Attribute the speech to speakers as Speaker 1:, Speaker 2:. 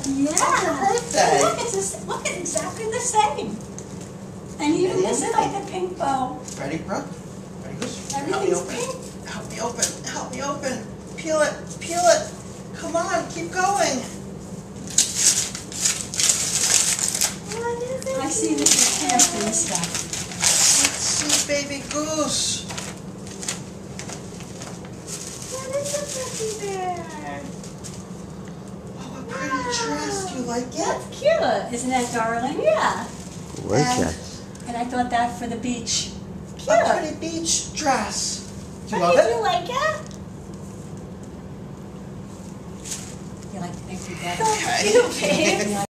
Speaker 1: Yeah.
Speaker 2: On your birthday.
Speaker 1: Look, it's exactly the same. And even this is like a pink bow.
Speaker 2: Ready, Brooke? Ready, Goose? Help me
Speaker 1: Everything's
Speaker 2: open.
Speaker 1: pink.
Speaker 2: Help me open. Help me open. Peel it. Peel it. Come on, keep going.
Speaker 1: What is it? I see this is camping stuff.
Speaker 2: Let's see, baby goose.
Speaker 1: What is a teddy bear?
Speaker 2: Oh, a pretty dress. Do you like it?
Speaker 1: That's cute. Isn't that darling? Yeah.
Speaker 3: Gorgeous.
Speaker 1: And I thought that for the beach. Cute.
Speaker 2: A pretty beach dress. Do you
Speaker 1: Honey,
Speaker 2: love
Speaker 1: do
Speaker 2: it?
Speaker 1: you like it? You like to think you got it.
Speaker 2: Okay.
Speaker 1: Cute, babe.